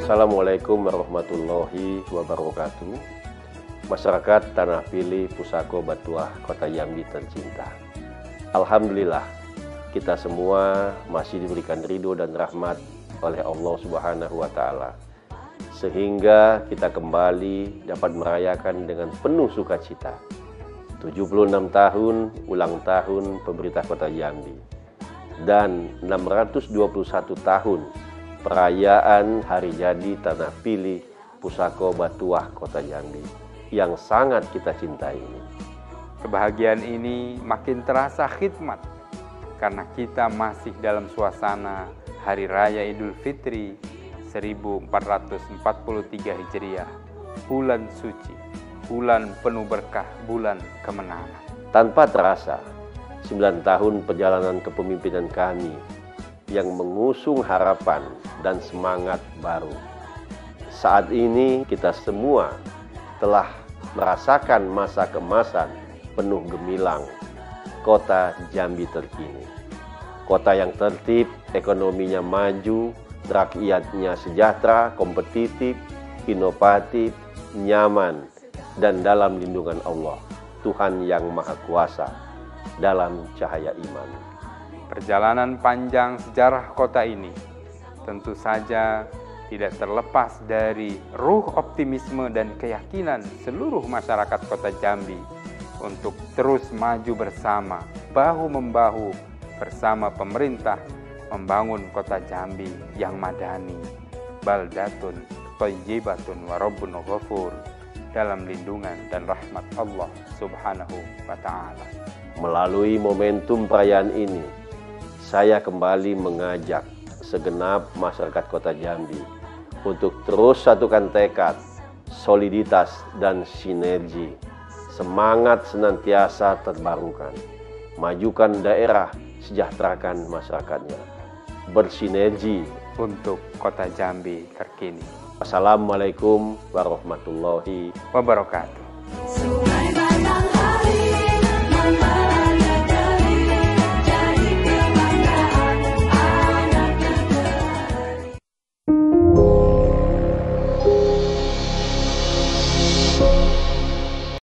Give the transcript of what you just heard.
Assalamualaikum warahmatullahi wabarakatuh. Masyarakat Tanah Pilih, Pusako Batuah, Kota Jambi tercinta. Alhamdulillah, kita semua masih diberikan ridho dan rahmat oleh Allah Subhanahu wa Ta'ala, sehingga kita kembali dapat merayakan dengan penuh sukacita 76 tahun ulang tahun pemerintah Kota Jambi dan 621 tahun perayaan Hari Jadi Tanah Pilih Pusako Batuah Kota Jambi yang sangat kita cintai ini. Kebahagiaan ini makin terasa khidmat karena kita masih dalam suasana Hari Raya Idul Fitri 1443 Hijriah, bulan suci, bulan penuh berkah, bulan kemenangan. Tanpa terasa, 9 tahun perjalanan kepemimpinan kami yang mengusung harapan dan semangat baru. Saat ini kita semua telah merasakan masa keemasan penuh gemilang Kota Jambi terkini. Kota yang tertib, ekonominya maju, rakyatnya sejahtera, kompetitif, inovatif, nyaman, dan dalam lindungan Allah, Tuhan yang Maha Kuasa, dalam cahaya iman. Perjalanan panjang sejarah kota ini tentu saja tidak terlepas dari ruh optimisme dan keyakinan seluruh masyarakat Kota Jambi untuk terus maju bersama, bahu-membahu bersama pemerintah membangun Kota Jambi yang madani, baldatun, thayyibatun, wa rabbun ghafur, dalam lindungan dan rahmat Allah Subhanahu wa Ta'ala. Melalui momentum perayaan ini, saya kembali mengajak segenap masyarakat Kota Jambi untuk terus satukan tekad, soliditas, dan sinergi. Semangat senantiasa terbarukan. Majukan daerah, sejahterakan masyarakatnya. Bersinergi untuk Kota Jambi terkini. Assalamualaikum warahmatullahi wabarakatuh.